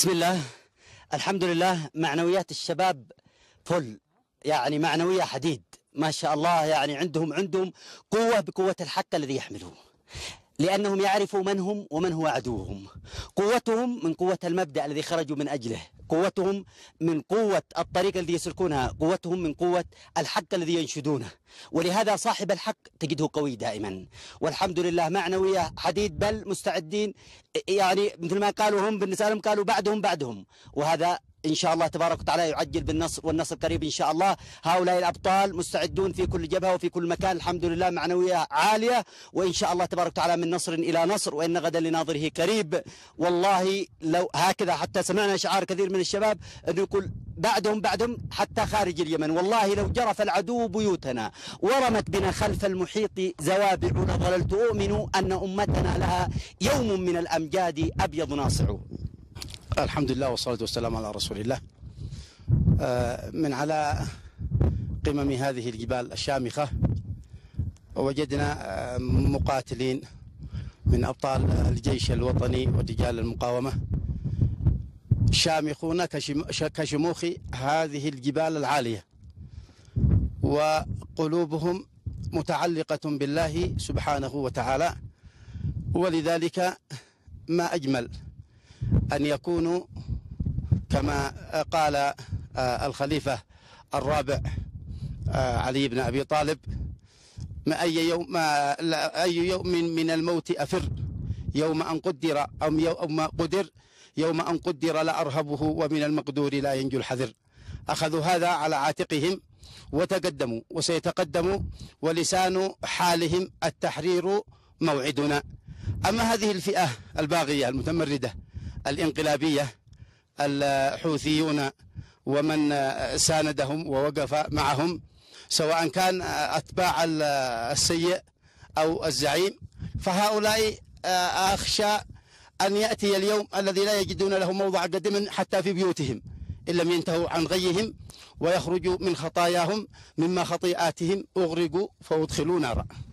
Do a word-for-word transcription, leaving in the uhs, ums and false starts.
بسم الله، الحمد لله. معنويات الشباب فل، يعني معنوية حديد ما شاء الله. يعني عندهم عندهم قوة بقوة الحق الذي يحملوه، لأنهم يعرفوا من هم ومن هو عدوهم. قوتهم من قوة المبدأ الذي خرجوا من أجله، قوتهم من قوة الطريق الذي يسلكونها، قوتهم من قوة الحق الذي ينشدونه. ولهذا صاحب الحق تجده قوي دائما، والحمد لله معنوية حديد، بل مستعدين. يعني مثل ما قالوا هم بالنسبة لهم قالوا بعدهم بعدهم، وهذا إن شاء الله تبارك وتعالى يعجل بالنصر، والنصر قريب إن شاء الله. هؤلاء الأبطال مستعدون في كل جبهة وفي كل مكان، الحمد لله معنوية عالية، وإن شاء الله تبارك وتعالى من نصر إلى نصر، وإن غدا لناظره قريب. والله لو هكذا حتى سمعنا شعار كثير من الشباب أنه يقول بعدهم بعدهم حتى خارج اليمن. والله لو جرف العدو بيوتنا ورمت بنا خلف المحيط زوابع لظللت أؤمن أن أمتنا لها يوم من الأمجاد أبيض ناصع. الحمد لله والصلاة والسلام على رسول الله. من على قمم هذه الجبال الشامخة وجدنا مقاتلين من أبطال الجيش الوطني ورجال المقاومة شامخون كشموخ هذه الجبال العالية، وقلوبهم متعلقة بالله سبحانه وتعالى. ولذلك ما أجمل أن يكونوا كما قال الخليفة الرابع علي بن أبي طالب: ما أي يوم ما أي يوم من الموت أفر يوم أن قدر أو يوم قدر يوم أن قدر لا أرهبه ومن المقدور لا ينجو الحذر. أخذوا هذا على عاتقهم وتقدموا وسيتقدموا، ولسان حالهم التحرير موعدنا. أما هذه الفئة الباغية المتمردة الانقلابية، الحوثيون ومن ساندهم ووقف معهم، سواء كان أتباع السيء أو الزعيم، فهؤلاء أخشى أن يأتي اليوم الذي لا يجدون له موضع قدم حتى في بيوتهم إن لم ينتهوا عن غيهم ويخرجوا من خطاياهم مما خطيئاتهم أغرقوا فأدخلوا نارا.